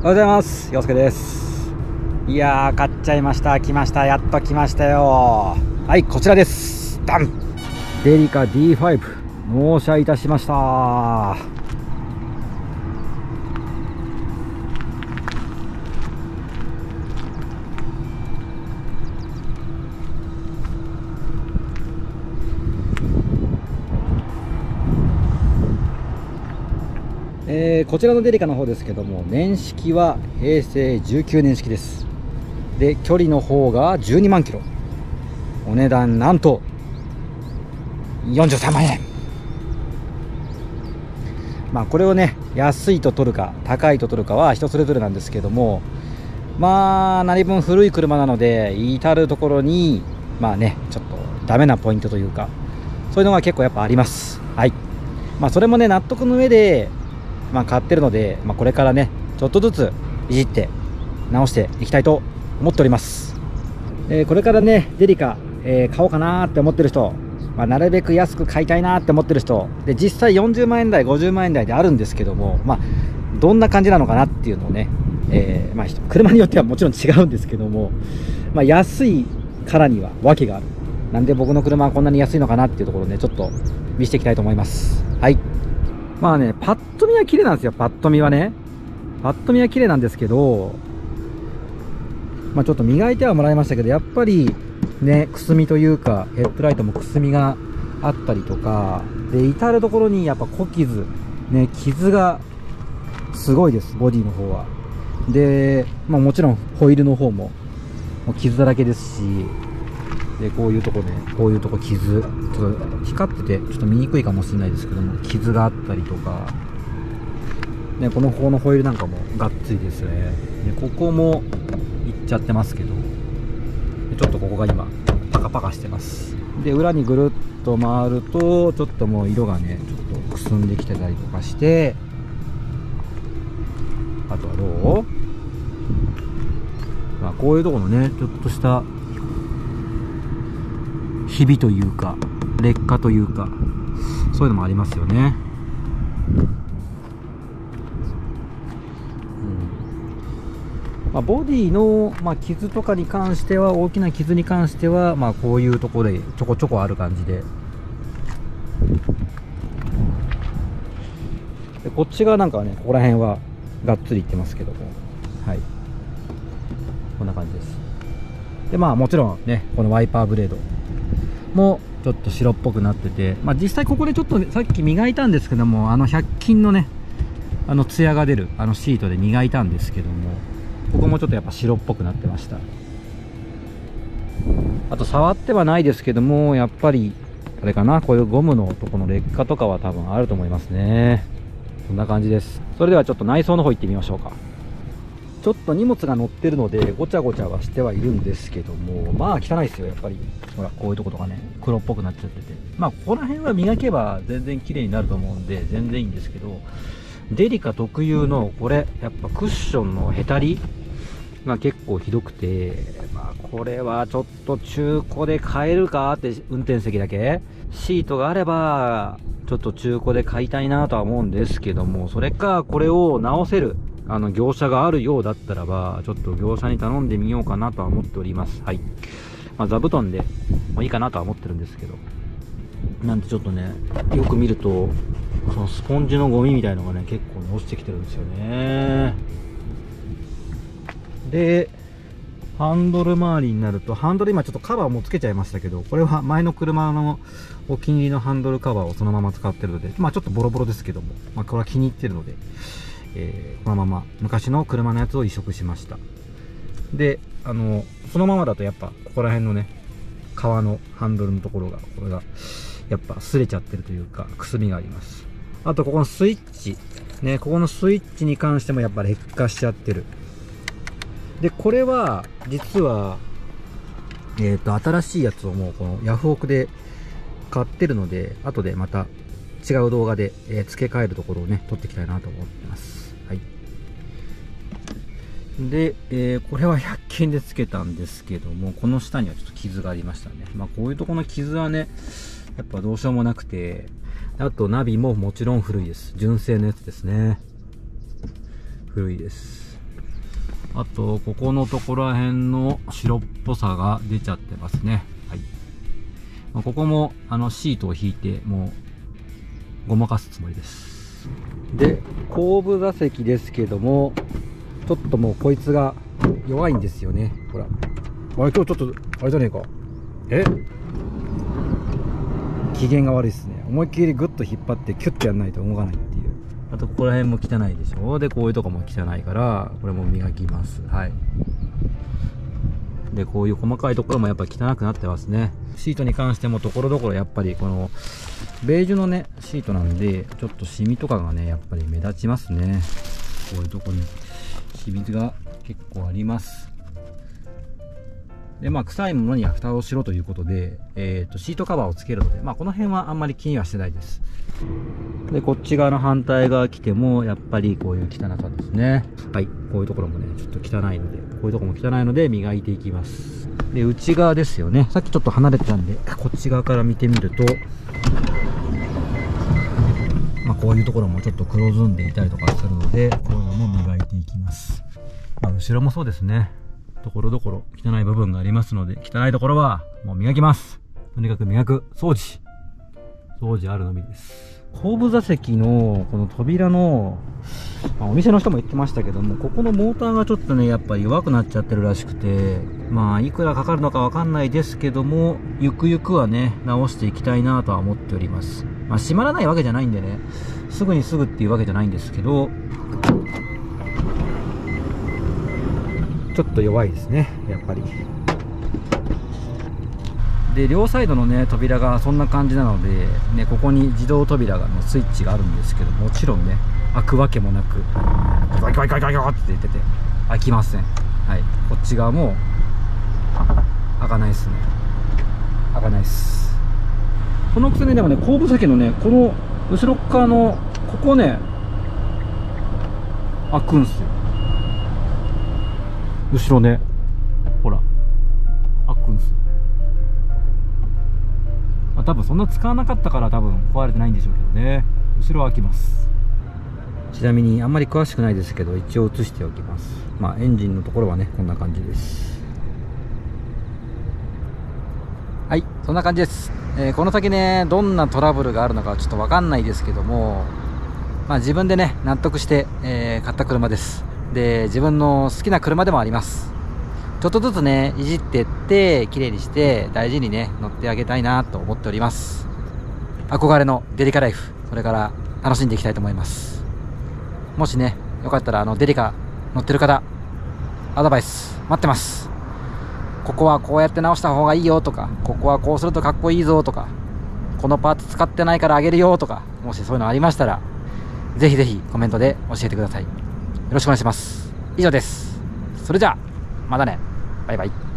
おはようございます。陽介です。いやー、買っちゃいました。来ました。やっと来ましたよ。はい、こちらです。ダン。デリカ D5 納車いたしました。こちらのデリカの方ですけども、年式は平成19年式です。で、距離の方が12万キロ。お値段なんと43万円。まあこれをね、安いと取るか高いと取るかは人それぞれなんですけども、まあ何分古い車なので、至る所にまあね、ちょっとダメなポイントというか、そういうのが結構やっぱあります。はい。まあそれもね、納得の上で買ってるので、これからねちょっとずついじって直していきたいと思っております。これからねデリカ、買おうかなって思ってる人、なるべく安く買いたいなって思ってる人で、実際40万円台50万円台であるんですけども、どんな感じなのかなっていうのをね、車によってはもちろん違うんですけども、安いからには訳がある。なんで僕の車はこんなに安いのかなっていうところをねちょっと見せていきたいと思います。はい。パッと見は綺麗なんですよ。パッと見は綺麗なんですけど、ちょっと磨いてはもらいましたけど、やっぱりね、くすみというか、ヘッドライトもくすみがあったりとかで、至る所にやっぱ小傷ね、傷がすごいです。ボディの方はで、もちろんホイールの方も傷だらけですし、でこういうとこね、こういうとこ傷、ちょっと光っててちょっと見にくいかもしれないですけども、傷があったりとか、ね、この方のホイールなんかもがっつりですね。でここもいっちゃってますけど、ちょっとここが今パカパカしてます。で裏にぐるっと回るとちょっともう色がねちょっとくすんできてたりとかして、あとはどう、こういうところのねちょっとしたひびというか劣化というか、そういうのもありますよね。ボディの、傷とかに関しては、大きな傷に関しては、こういうところでちょこちょこある感じで、こっち側なんかはね、ここら辺はがっつりいってますけども、はい、こんな感じです。でもちろんね、このワイパーブレードもちょっと白っぽくなってて、実際ここでちょっとさっき磨いたんですけども、100均のねツヤが出るシートで磨いたんですけども、ここもちょっとやっぱ白っぽくなってました。あと触ってはないですけども、やっぱりあれかな、こういうゴムのとこの劣化とかは多分あると思いますね。こんな感じです。それではちょっと内装の方行ってみましょうか。ちょっと荷物が乗ってるのでごちゃごちゃはしてはいるんですけども、汚いですよやっぱり。ほらこういうとことかね、黒っぽくなっちゃってて、ここら辺は磨けば全然綺麗になると思うんで全然いいんですけど、デリカ特有のこれやっぱクッションのへたりが結構ひどくて、これはちょっと中古で買えるかって、運転席だけシートがあればちょっと中古で買いたいなとは思うんですけども、それかこれを直せる業者があるようだったらば、ちょっと業者に頼んでみようかなとは思っております。はい。座布団でもいいかなとは思ってるんですけど、なんでちょっとね、よく見るとそのスポンジのゴミみたいのがね結構ね落ちてきてるんですよね。でハンドル周りになると、ハンドル今ちょっとカバーもつけちゃいましたけど、これは前の車のお気に入りのハンドルカバーをそのまま使ってるので、ちょっとボロボロですけども、これは気に入ってるので、このまま昔の車のやつを移植しました。でそのままだとやっぱここら辺のね革のハンドルのところが、これがやっぱ擦れちゃってるというか、くすみがあります。あとここのスイッチね、ここのスイッチに関してもやっぱ劣化しちゃってる。でこれは実は新しいやつをもうこのヤフオクで買ってるので、後でまた違う動画で、付け替えるところをね撮っていきたいなと思ってます。はい。で、これは100均でつけたんですけども、この下にはちょっと傷がありましたね。こういうところの傷はねやっぱどうしようもなくて、あとナビももちろん古いです。純正のやつですね。古いです。 あとここのところら辺の白っぽさが出ちゃってますね。はい。ここもシートを引いてもうごまかすつもりです。で後部座席ですけども、ちょっともうこいつが弱いんですよね。ほら、あれ今日ちょっとあれじゃねえか、機嫌が悪いですね。思いっきりグッと引っ張ってキュッとやんないと動かないっていう。あとここら辺も汚いでしょ。でこういうとこも汚いからこれも磨きます。はい。でこういう細かいところもやっぱ汚くなってますね。シートに関してもところどころやっぱりこのベージュのねシートなんで、ちょっとシミとかがねやっぱり目立ちますね。こういうとこにシミが結構あります。で臭いものには蓋をしろということで、シートカバーをつけるので、この辺はあんまり気にはしてないです。でこっち側の反対側来てもやっぱりこういう汚さですね。はい、こういうところもねちょっと汚いので、こういうところも汚いので磨いていきます。で内側ですよね。さっきちょっと離れてたんでこっち側から見てみると、こういうところもちょっと黒ずんでいたりとかするので、こういうのも磨いていきます。後ろもそうですね。ところどころ汚い部分がありますので、汚いところはもう磨きます。とにかく磨く、掃除あるのみです。後部座席のこの扉の、お店の人も言ってましたけども、ここのモーターがちょっとねやっぱり弱くなっちゃってるらしくて、いくらかかるのかわかんないですけども、ゆくゆくはね直していきたいなとは思っております。閉まらないわけじゃないんでね、すぐっていうわけじゃないんですけど、ちょっと弱いですねやっぱり。で両サイドのね扉がそんな感じなのでね、ここに自動扉のスイッチがあるんですけど、もちろんね開くわけもなくガキガキガキガキガキって言ってて開きません。はい、こっち側も開かないですね。開かないです。このくせね、でもね後部座席のねこの後ろ側のここね開くんすよ。後ろね、ほら開くんすよ。多分そんな使わなかったから多分壊れてないんでしょうけどね。後ろは開きます。ちなみにあんまり詳しくないですけど一応映しておきます。エンジンのところはねこんな感じです。はい、そんな感じです。この先ねどんなトラブルがあるのかちょっと分かんないですけども、自分でね納得して、買った車です。で自分の好きな車でもあります。ちょっとずつねいじってって綺麗にして大事にね乗ってあげたいなと思っております。憧れのデリカライフ、これから楽しんでいきたいと思います。もしねよかったらデリカ乗ってる方アドバイス待ってます。ここはこうやって直した方がいいよとか、ここはこうするとかっこいいぞとか、このパーツ使ってないからあげるよとか、もしそういうのありましたらぜひぜひコメントで教えてください。よろしくお願いします。以上です。それじゃあまたね。バイバイ。